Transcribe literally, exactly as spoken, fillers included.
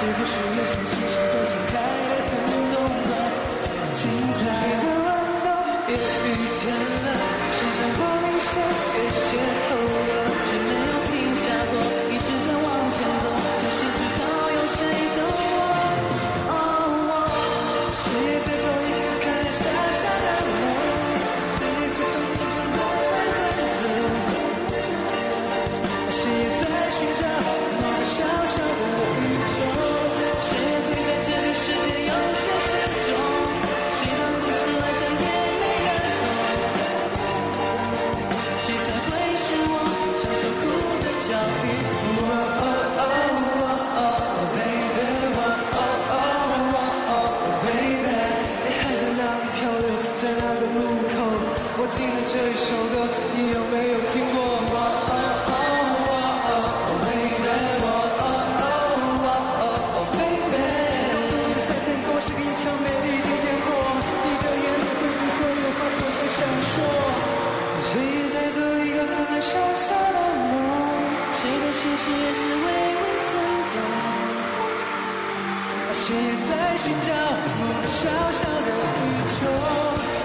不是有些事情都想开得很动乱，精彩的玩闹也遇见了，时间莫名像也邂逅了，却没有停下过，一直在往前走，就是知道有谁懂我。哦，我谁也在做一个看来傻傻的梦，谁也在从一生慢慢在走，谁也在寻找那个小小的宇宙，谁也会在这个世界有些失踪，谁让故事来像眼泪干涸，谁才会是我享受哭的小雨。哦哦哦哦哦 baby， 哦哦哦哦 baby， 你还在哪里漂流，在哪个路口？我听的这一首歌，你有没有听过？哦哦哦哦哦 baby， 哦哦哦哦哦 baby， 让我们在天空是一场美丽的烟火，你的眼里会不会有花朵在闪烁？谁也在做一个看来傻傻的梦，谁的心事也是微微纷扰，谁也在寻找某个小小的宇宙。